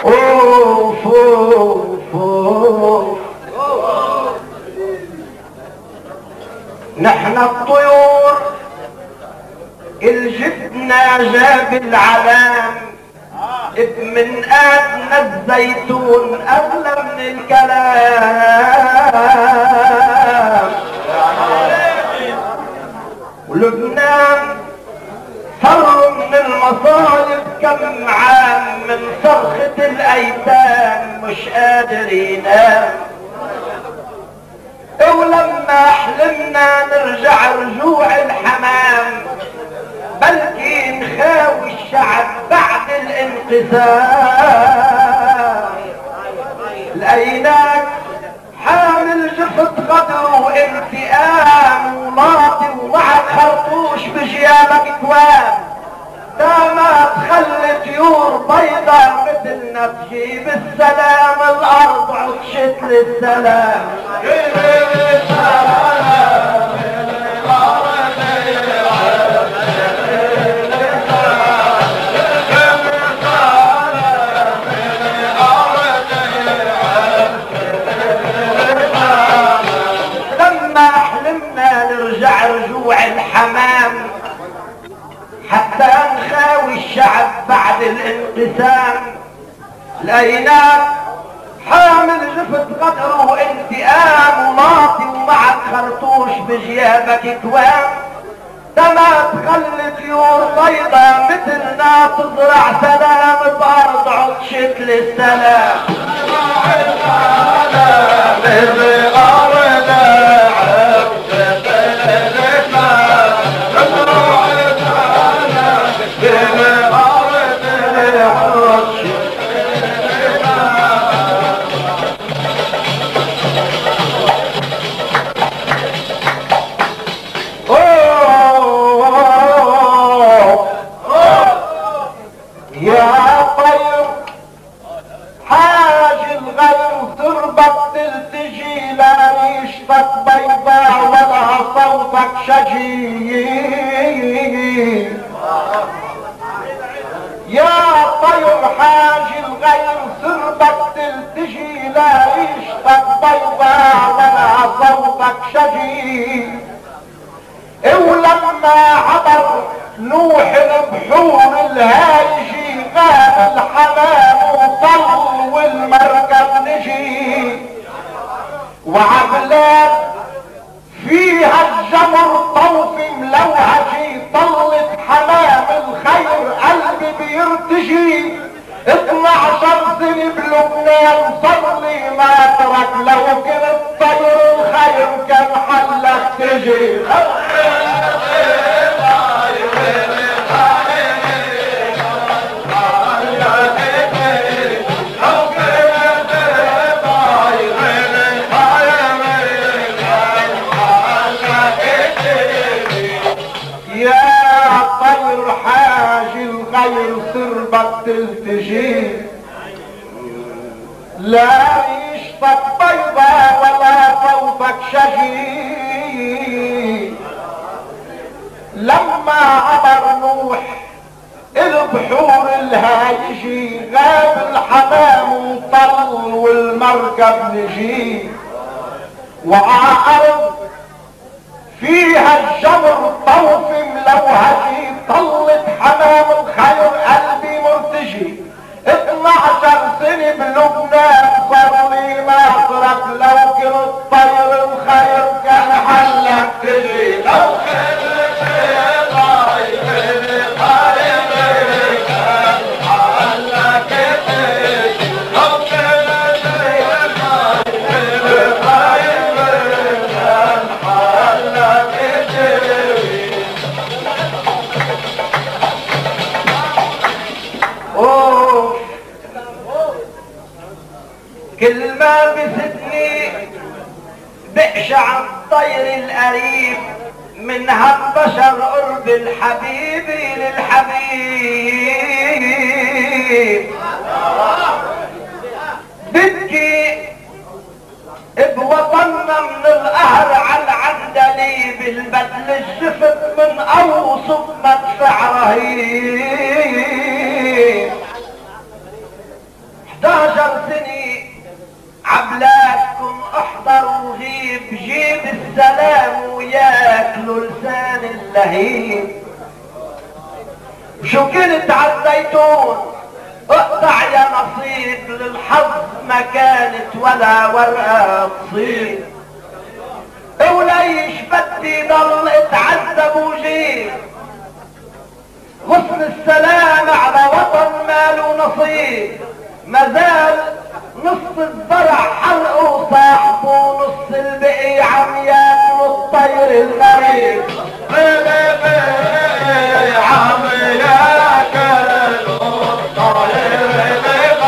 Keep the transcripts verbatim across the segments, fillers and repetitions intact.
اوف اوف اوف نحن الطيور الجبنا جاب العلام من ادنى الزيتون اغلى من الكلام. ولبنان فر من المصائب كم عام من صرخة الايتام مش قادر ينام. ولما حلمنا نرجع رجوع الحمام بلكي نخاوي الشعب بعد الانقسام. لقيناك حامل جفت غدر وانتقام ولاطي ومعك خرطوش بجيابك كوام. داما تخلي طيور بيضا مثلنا تجيب السلام الارض عطشت للسلام. لما حلمنا نرجع رجوع الحمام حتى نخاوي الشعب بعد الانقسام. لقيناك حامل جفت غدر وانتقام ولاطي ومعك خرطوش بجيابك كوام. دما تخلي طيور بيضا مثلنا تزرع سلام بارض عطشت للسلام. يا طير حاج الغير سربك تلتجي لا يشفك بيضاء ولا صوتك شجي. ولما عبر نوح البحور الهايجي غاب الحمام وطل والمركب نجي. وعبلاد فيها الجمر طوف ملوهجي طلت حمام الخير قلبي بيرتجي. اتناشر سنة بلبنان صلي ما ترك لو كنت طير الخير كان حلك تجي. الغير سربك تلتجي لا يشفك بيضا ولا صوتك شجي. لما عبر نوح البحور الهايجي غاب الحمام وطل والمركب نجي. وعارض فيها الجمر طوف ملوهجي طلت حمام الخير قلبي مرتجي. اتناشر سنة بلبنان صار لي ناصرك لو كنت طير الخير كان حلك تجي. لو كنت طير الخير كان حلك تجي. لو كنت طير الخير كان حلك تجي. كل ما بفتني بقشع الطير القريب من هالبشر قرب الحبيب للحبيب. ببكي بوطننا من القهر على العندليب البدل الشفت من اوصف مدفع رهيب. سنين عبلاتكم احضر وغيب، جيب السلام وياكلوا لسان اللهيب. شو كنت عالزيتون اقطع يا نصيب، للحظ ما كانت ولا ورقة تصيب. وليش بدي ضل اتعذب وجيب، غصن السلام على وطن ماله نصيب. مازال نص الزرع حرقه صاحبه، ونص البقي عم ياكلوا الطير الغريب. عم ياكلوا الطير الغريب،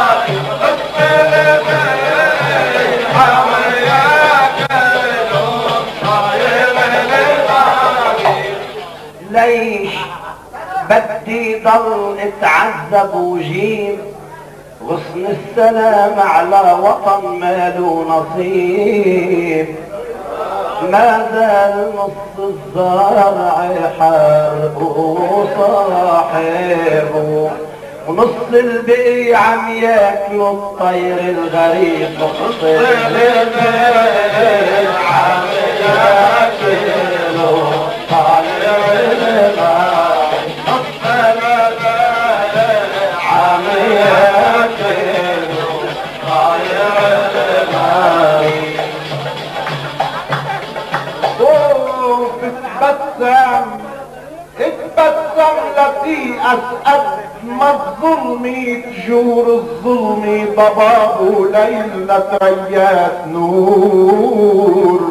عم ياكلوا الطير الغريب. ليش بدي ضل اتعذب وجيب، غصن السلام على وطن ماله نصيب. ما زال نص الزرع حرقه صاحبه، ونص البقي عم ياكلوا الطير الغريب. نص البقي عم ياكلوا الطير الغريب، نص البقي عم ياكلوا الطير الغريب. اتبسم اتبسم التي اسأل، ما الظلم تجور الظلم ضباب ليلة ريات نور.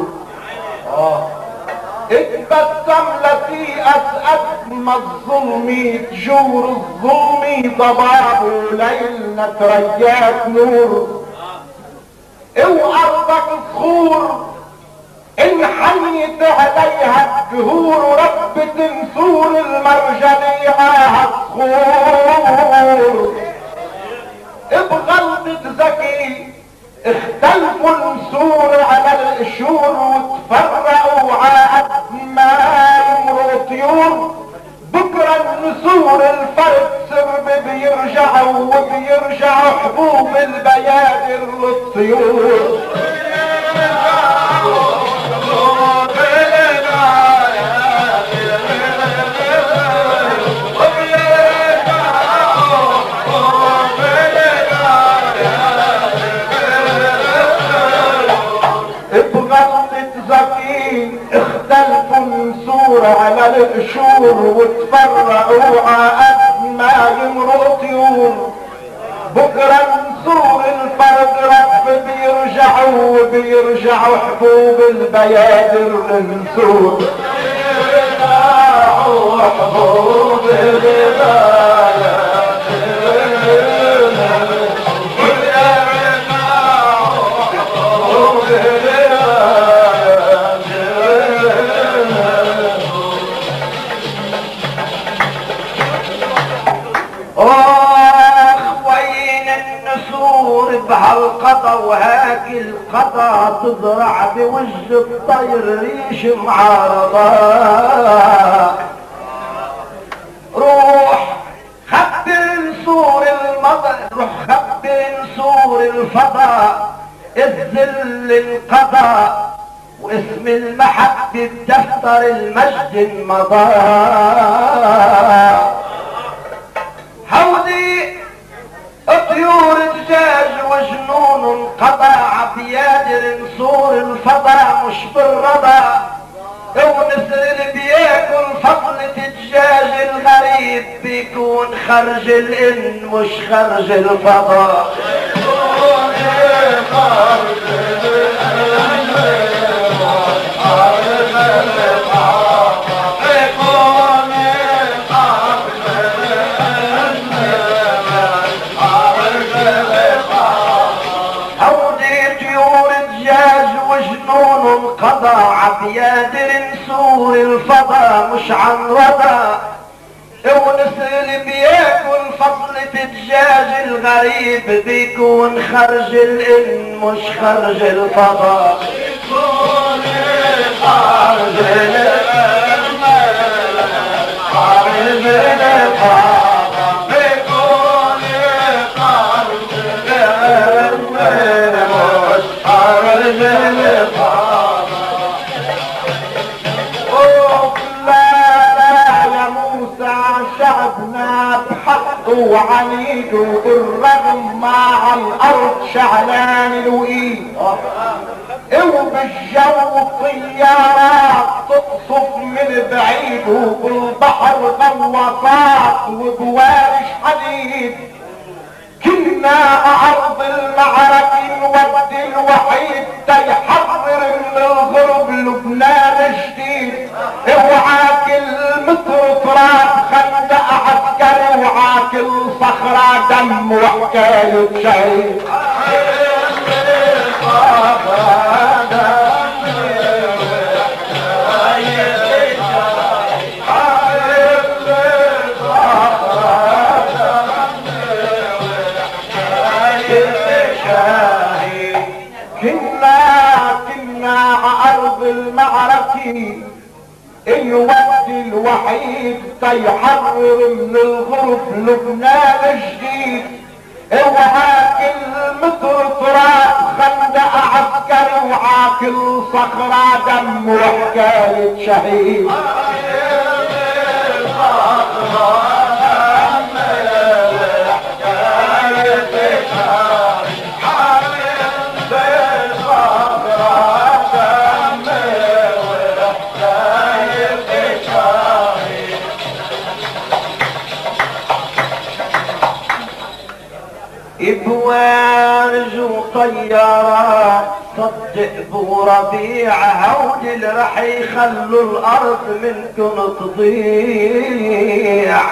اتبسم التي اسأل، ما الظلم تجور الظلم ضباب ليلة ريات نور. وارضك صخور ان حنيت عليها الدهور، وربة نسور المرجلية هالصخور. بغلطة ذكي اختلفوا النسور على القشور، وتفرقوا عقد ما يمروا طيور. بكرة النسور الفرد سرب بيرجعوا، وبيرجعوا حبوب البيادر للطيور. بغلطة ذكي اختلفوا النسور على القشور، وتفرقوا عقد ما يمروا طيور. بكرة نسور الفرد رب بيرجعوا، وبيرجعوا حبوب البيادر للنسور. بيرجعوا حبوب البيادر بهالقضا، وهاك القضا تزرع بوجه الطير ريش معارضة. روح خبر نسور المضى، روح خبر نسور الفضاء، الذل القضاء واسم المحبة بدفتر المجد المضى. هودي طيور دجاج وجنون انقضى، عبيادر نسور الفضا مش بالرضا. ونسر اللي بياكل فصلة الدجاج الغريب، بيكون خرج الان مش خرج الفضا. بيكون خرج الان خرج الفضا. قضى عبيادر نسور الفضا مش عن رضا. ونسر اللي بياكل فصلة الدجاج الغريب، بيكون خرج الان مش خرج الفضا. بيكون خرج الان خرج الفضا. بيكون خرج الان وعنيد وبالرغم مع الارض شعلان الوئيد، وبالجو الطيارات تقصف من بعيد، وبالبحر غواصات وبوارش حديد. كنا عرض المعركة نودي الوحيد تيحرر من الغرب لبنان جديد. اوعى كل متر تراب خندق عسكري، اوعى كل صخرة دم وحكاية شهيد. المعركة الودي الوحيد تيحرر من الغرب لبنان جديد. اوعى كل متر تراب خندق عسكري، اوعى كل صخرة دم وحكاية شهيد. بوارج وطيارات صدق ابو ربيع، هود اللي رح يخلوا الارض منكم تضيع.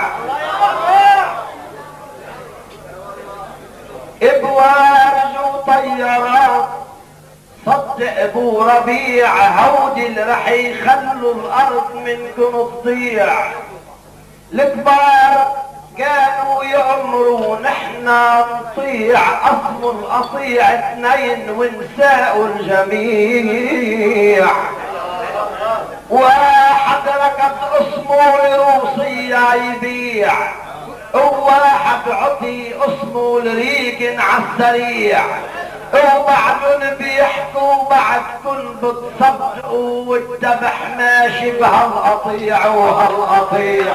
بوارج وطيارات صدق ابو ربيع، هود اللي رح يخلوا الارض منكم تضيع. الكبار كانوا يأمروا نحنا نطيع، اصل الاطيع اثنين ونساء الجميع. واحد ركض اسمه لروسية يبيع، وواحد عطي اسمه لريقن عالسريع. وبعدن بيحكوا بعدكن بتصدقوا، والذبح ماشي بهالقطيع وهالقطيع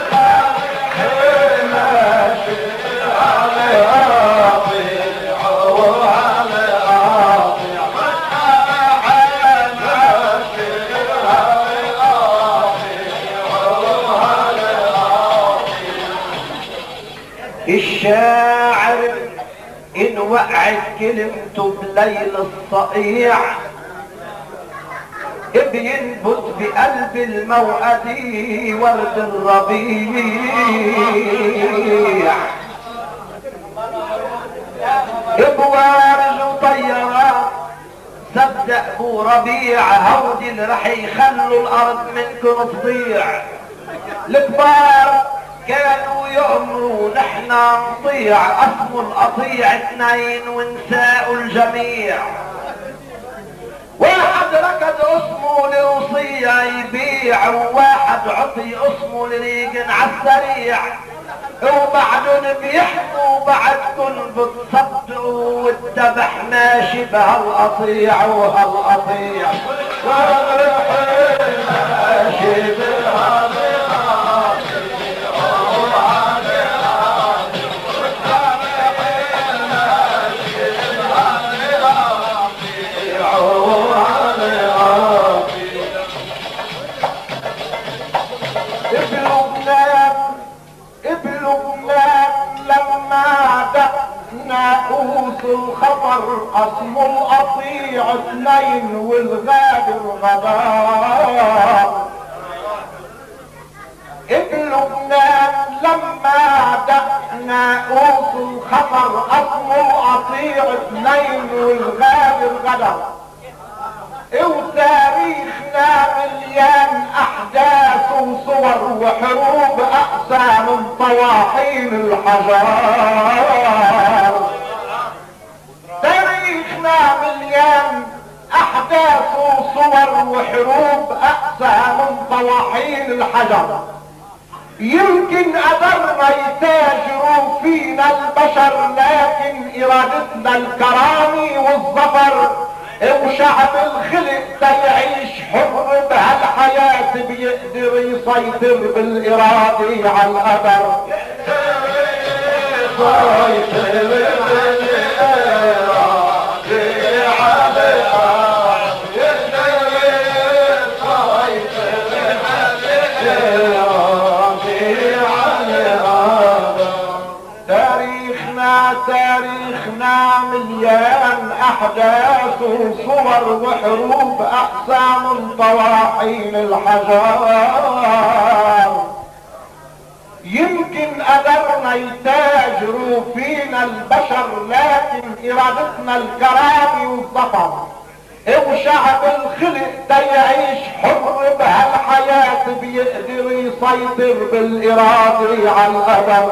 ماشي هالقطيع وهالقطيع ماشي هالقطيع وهالقطيع. الشاعر إن وقعت كلمته بليل الصقيع، بينبت بقلب الموأدي ورد الربيع. بوارج وطيارات صدق ابو ربيع، هودي اللي رح يخلوا الارض منكم تضيع. الكبار كانوا يأمروا نحنا نطيع، اسمه القطيع اثنين ونساء الجميع. واحد ركض اسمه لوصية يبيع، وواحد عطي اسمه لريقن عالسريع. وبعدن بيحكوا بعدكن بتصدقوا، والذبح ماشي بهالقطيع وهالقطيع ماشي بهالقطيع. ناقوس الخطر اسمه القطيع اثنين والغادر غدار. ابن لبنان لما دق ناقوس الخطر اسمه القطيع اثنين والغادر غدار. وتاريخنا مليان احداث وصور وحروب اقسى من طواحين الحجار. تاريخنا مليان احداث وصور وحروب اقسى من طواحين الحجر. يمكن قدرنا يتاجروا فينا البشر، لكن ارادتنا الكرامة والظفر. وشعب الخلق تيعيش حر بهالحياة، بيقدر يسيطر بالإرادة على القدر. تاريخنا مليان احداث وصور وحروب اقسام طواحين الحجار. يمكن قدرنا يتاجروا فينا البشر لكن ارادتنا الكرامة والظفر، وشعب الخلق تيعيش حر بهالحياة بيقدر يسيطر بالارادة على القدر.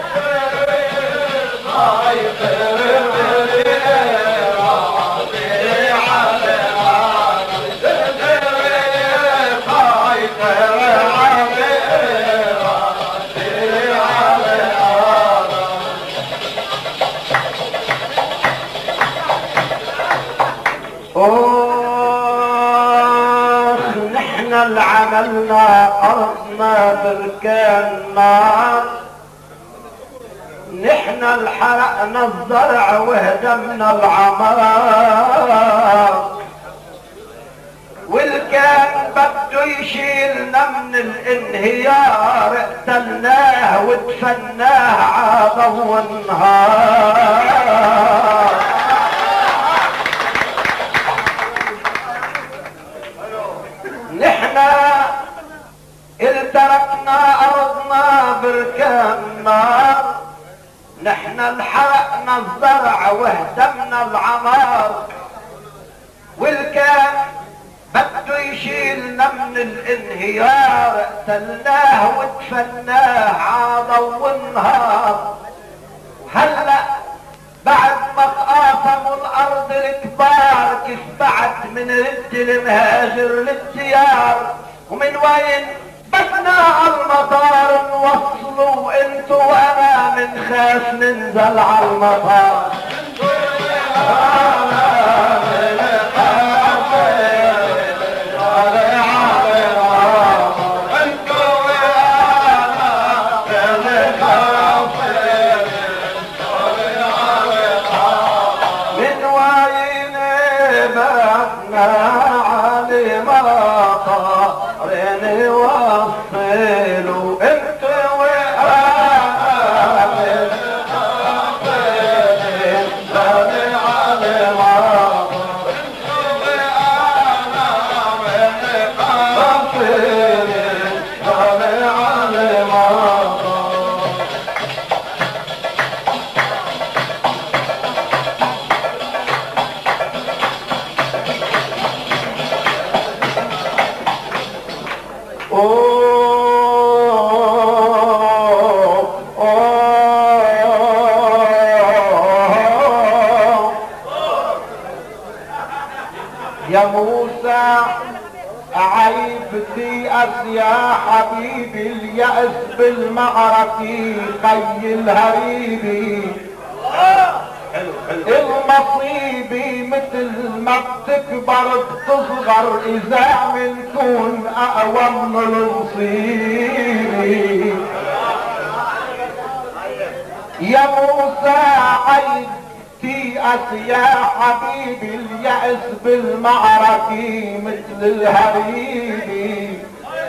نحن اللي عملنا ارضنا بركان نار، نحن اللي حرقنا الزرع وهدمنا العمار، واللي كان بده يشيلنا من الانهيار اقتلناه ودفناه عضو النهار. نحن اللي تركنا ارضنا بركان نار، نحن اللي حرقنا الزرع وهدمنا العمار، واللي كان بده يشيلنا من الانهيار اقتلناه ودفناه عضو النهار. هلا بعد ما تقاسموا الارض الكبار كيف بعد من رد المهاجر للديار، ومن وين بسنا على المطار نوصلوا انتو وانا منخاف ننزل على المطار. يا موسى عيبتي يا حبيبي اليأس بالمعركة خي الهريبي. المصيبة مثل ما بتكبر بتصغر اذا منكون اقوى من المصيبة. يا موسى عيب تيأس يا حبيبي اليأس بالمعركة مثل الهريبي.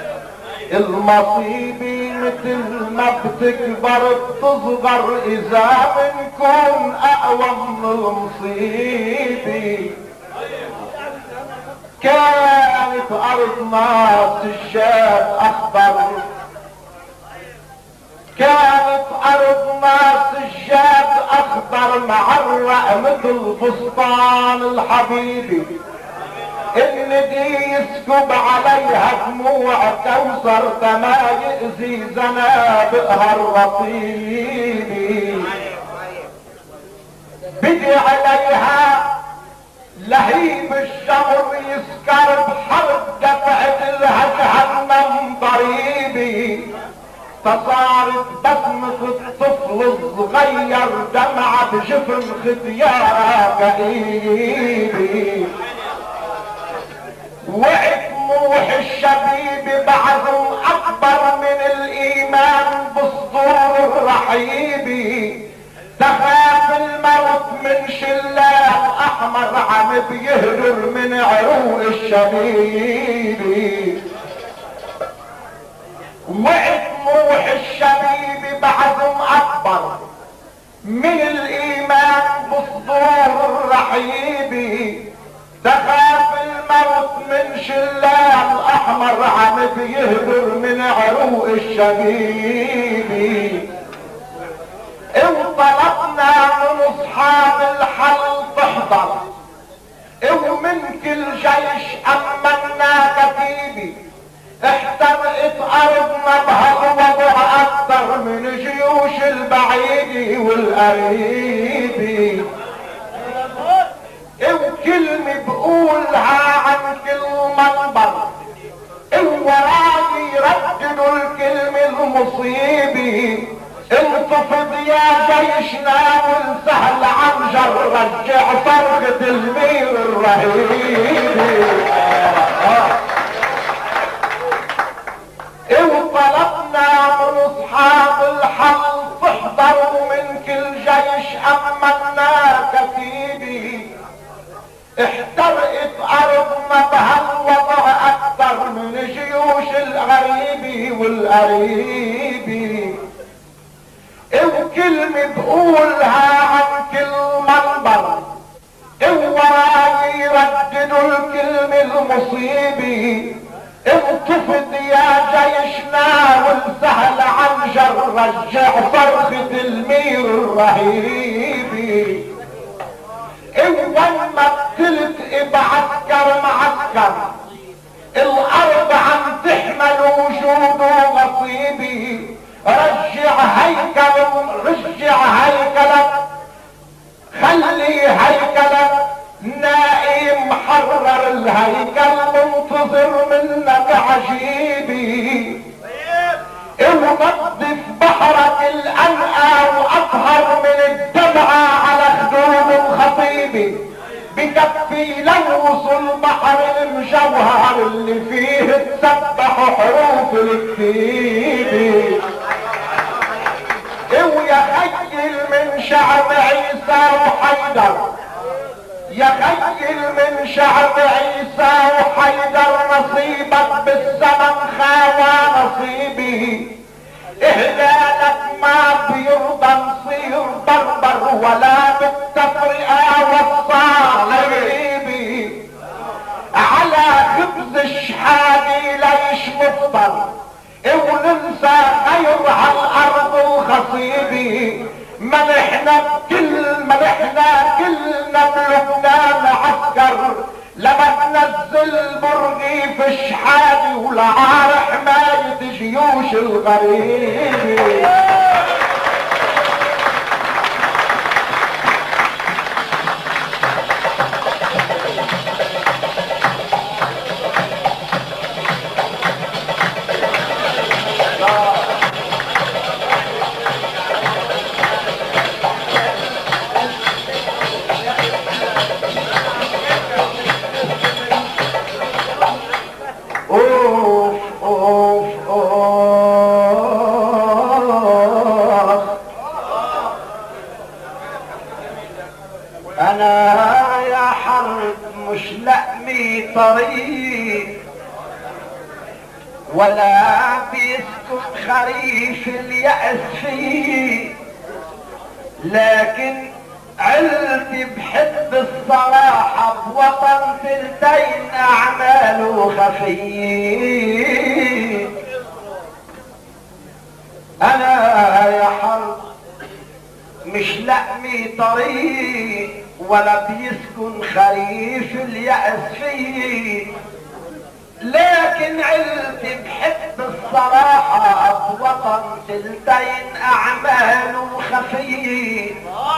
المصيبة مثل ما بتكبر بتصغر اذا بنكون اقوى من المصيبة. كانت ارضنا سجاد اخضر، كانت ارضنا سجاد اخضر معرق مثل فستان الحبيبي. الندي يسكب عليها دموع كوثر ما يأذي زنابقها الرطيبي. بدي عليها لهيب الشمر يسكر بحرب دفعت لها جهنم ضريبي. فصارت بسمة الطفل الصغير دمعة بجفن ختيارها كئيبي. وطموح الشبيب بعزم اكبر من الايمان بالصدور الرحيبي. الاحمر عم بيهدر من عروق الشبيب، وطموح الشبيب بعزم اكبر من الايمان بصدور الرحيب، تخاف الموت من شلال احمر عم بيهدر من عروق الشبيب. وطلبنا من اصحاب الحل تحضر، ومن كل جيش امنا كتيبي، احترقت ارضنا بهالوضع اكثر من جيوش البعيد والقريب. وكلمة بقولها عن كل منبر، وراي يرددوا الكلمة المصيبة، انتفض يا جيشنا والسهل عنجر، رجع صرخة المير الرهيب. وطلبنا من اصحاب الحل تحضروا من كل جيش امنا كتيبي، احترقت ارضنا بهالوضع اكثر من جيوش الغريب والقريب. وكلمة بقولها عن كل منبر، وراي يرددوا الكلمة المصيبة، انتفض يا جيشنا والسهل عنجر، رجع صرخة المير الرهيب. وما قتلت بعسكر معسكر، الارض عم تحمل وجوده غصيبي، رجع هيكل رجع هيكلك، خلي هيكلك نائم، حرر الهيكل منتظر منك عجيبي. ونظف بحرك الانقى واطهر من الدمعة على خدود الخطيب، بكفي لوص البحر المجوهر اللي فيه تسبح حروف الكتيب. ويا خيل من شعب عيسى وحيدر، يا خيل من شعب عيسى وحيدر، نصيبك بالزمن خاوى نصيبي، اهلالك ما بيرضى نصير بربر ولا بالتفرقة والصالحيبي، على خبز الشحادي ليش مفطر، وننسى خير هالارض وخصيبي، ما نحنا كل ما نحنا كلنا بلبنان عسكر، لما تنزل برغي في الشحادي ولعار حماية جيوش الغريب. طريق ولا بيسكت خريف اليأس فيه، لكن عيلتي بحب الصراحة بوطن ثلتين أعماله خفيه. أنا يا حرب مش لقمي طريق ولا بيسكن خريف اليأس فيه، لكن عيلتي بحب الصراحة بوطن ثلتين أعماله خفيه.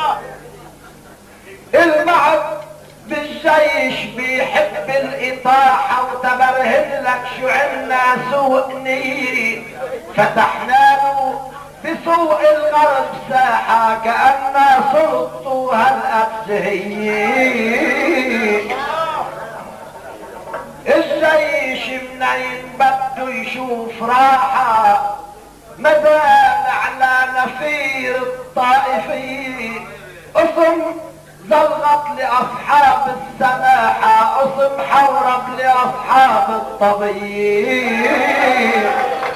البعض بالجيش بيحب الإطاحة وتبرهن لك شو عنا سوء نية، فتحنا له بسوق الغرب ساحة كأن صرتوا هالأبزهية. الجيش منين بده يشوف راحة، مدام على نفير الطائفية، اصم زلغط لأصحاب السماحة، اصم حورك لأصحاب الطبيب.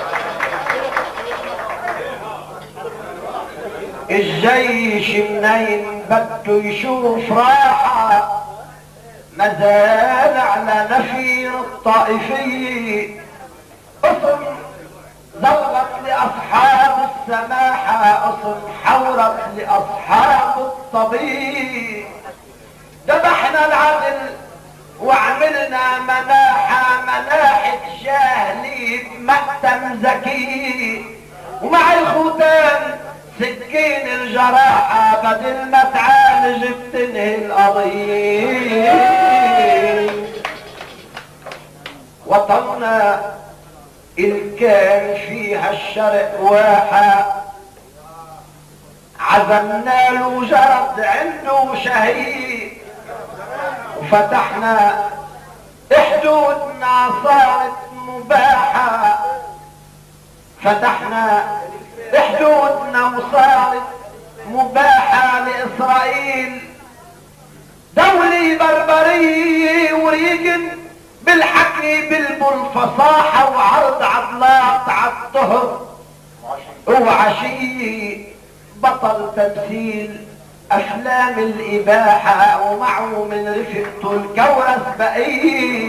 الجيش منين بده يشوف راحة، مازال على نفير الطائفية. اصم ضغط لأصحاب السماحة، اصم حورك لأصحاب الطبيب. ذبحنا العدل وعملنا مناحة، مناحة جاهلي بمأتم ذكي، ومع الختان سكين الجراحة، بدل ما تعالج بتنهي القضية. وطننا اللي كان فيها الشرق واحة، عزمنا له جرد عنده شهيد، وفتحنا حدودنا صارت مباحة، فتحنا حدودنا وصارت مباحة لإسرائيل. دولة بربرية وريقن بالحكي بلبل فصاحة، وعرض عضلات عالطهر وعشية، بطل تمثيل افلام الاباحة، ومعه من رفقته الكورس بقيه.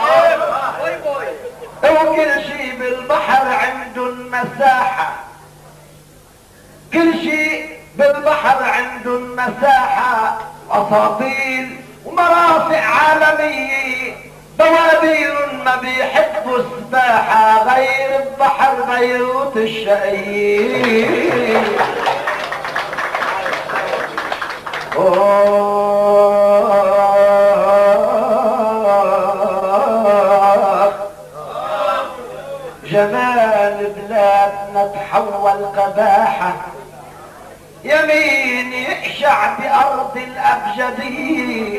وكل شي بالبحر عنده المساحة، كل شي بالبحر عنده المساحة، اساطيل ومرافق عالمية، بوابير ما بيحبوا السباحة، غير البحر بيروت الشقيق. جمال بلادنا تحول قباحة، يمين يقشع بأرض الأبجدية.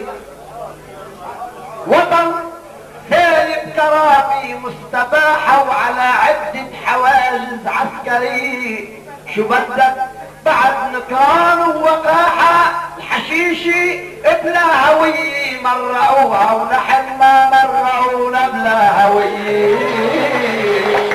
وطن ثالب كرامي مستباحة، وعلى عدة حواجز عسكرية. شو بدك بعد نكران ووقاحة، الحشيشي بلا هوية مرقوها، ونحن ما مرقونا بلا هوية.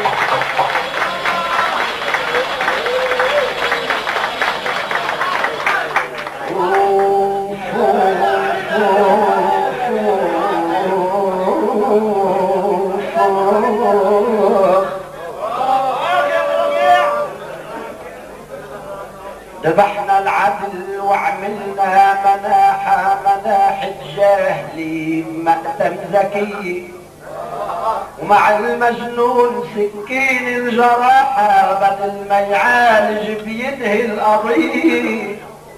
ذبحنا العدل وعملنا مناحة، مناحة جاهلي مأتم ذكي، ومع المجنون سكين الجراحة، بدل ما يعالج بينهي القضية.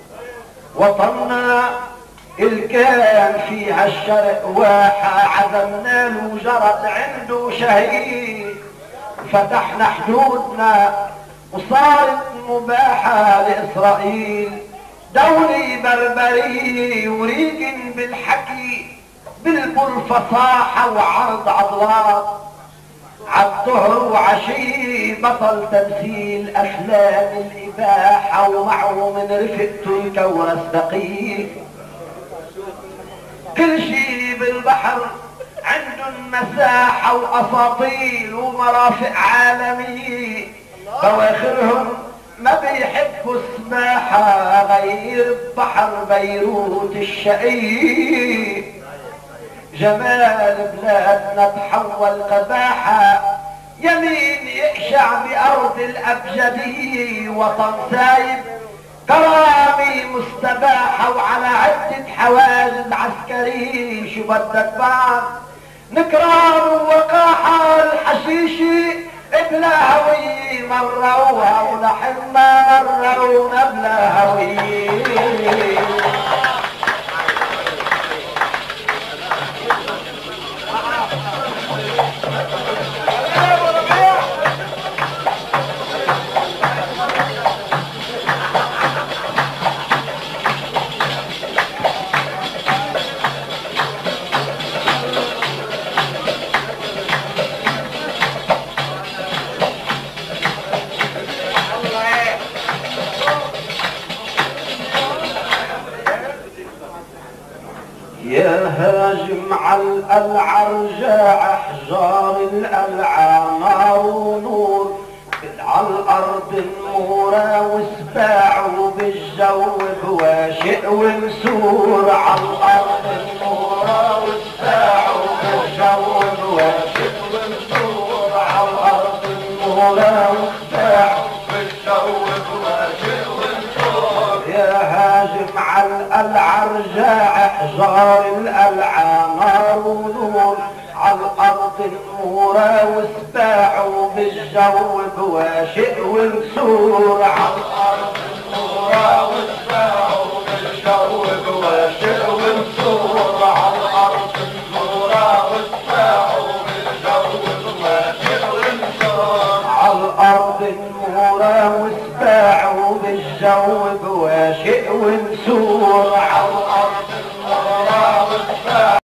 وطننا اللي كان فيها الشرق واحة، عزمنا له جرد عنده شهيد، فتحنا حدودنا وصارت مباحة لإسرائيل. دولة بربرية وريقن بالحكي بلبل فصاحة، وعرض عضلات عالظهر وعشي، بطل تمثيل أفلام الإباحة، ومعه من رفقته الكورس دقيق. كل شي بالبحر عندهم مساحة، وأساطيل ومرافق عالمية، بواخرهم ما بيحبوا السباحة، غير بحر بيروت الشقي. جمال بلادنا تحول قباحة، يمين يقشع بأرض الأبجدية. وطن سايب كرامي مستباحة، وعلى عدة حواجز عسكرية. شو بدك بعد نكران ووقاحة، الحشيشي بلا هوية مرقوها، ونحن ما مرقونا بلا هوية. يا هاجم على العرجاء احجار الالعى نار ونور على الارض النورة وسباع وبالجو بواشئ ومسور على الارض النورة وسباع وبالجو بواشئ ومسور على الارض النورة وسباع وبالجو بواشئ ومسور يا هاجم على العرجاء احجار الالعى نار ونور على الارض النورة وسباع وبالجو بواشئ ومسور على الارض النورة وسباع وبالجو بواشئ ومسور على الارض النورة وسباع وبالجو بواشئ ومسور على الارض النورة وسباع وبالجو بواشئ ومسور على الارض النورة وسباع